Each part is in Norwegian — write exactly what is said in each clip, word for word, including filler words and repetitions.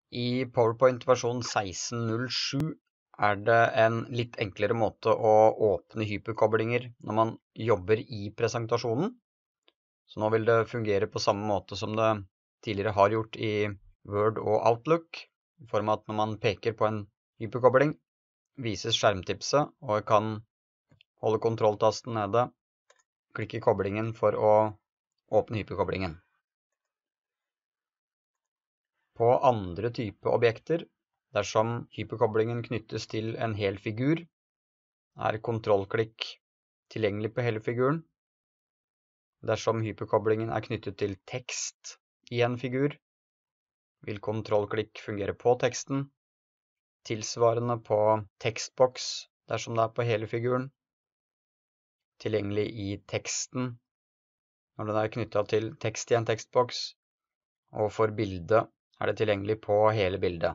I PowerPoint versjon seksten null sju er det en litt enklere måte å åpne hyperkoblinger når man jobber i presentasjonen. Så nå vil det fungere på samme måte som det tidligere har gjort i Word og Outlook, i form av at når man peker på en hyperkobling, vises skjermtipset, og jeg kan holde kontrolltasten nede, klikke koblingen for å åpne hyperkoblingen. På andre type objekter, dersom hyperkoblingen knyttes til en hel figur, er kontrollklikk tilgjengelig på hele figuren. Dersom hyperkoblingen er knyttet til tekst i en figur, vil kontrollklikk fungere på teksten. Tilsvarende på tekstboks dersom det er på hele figuren. Tilgjengelig i teksten når den er knyttet til tekst i en tekstboks, og for bildet er det tilgjengelig på hele bildet.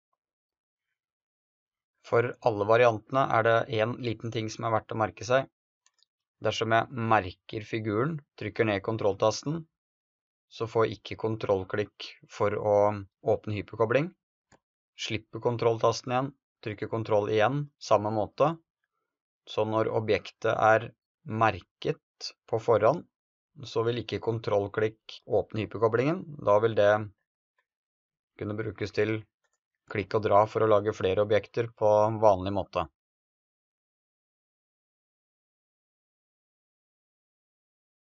For alle variantene er det en liten ting som er verdt å merke seg. Dersom jeg merker figuren, trykker ned kontrolltasten, så får jeg ikke kontrollklikk for å åpne hyperkobling. Slipper kontrolltasten igjen, trykker kontroll igjen, samme måte. Så når objektet er merket på forhånd, så vil ikke kontrollklikk åpne hyperkoblingen. Da vil det kunne brukes til klikk og dra for å lage flere objekter på vanlig måte.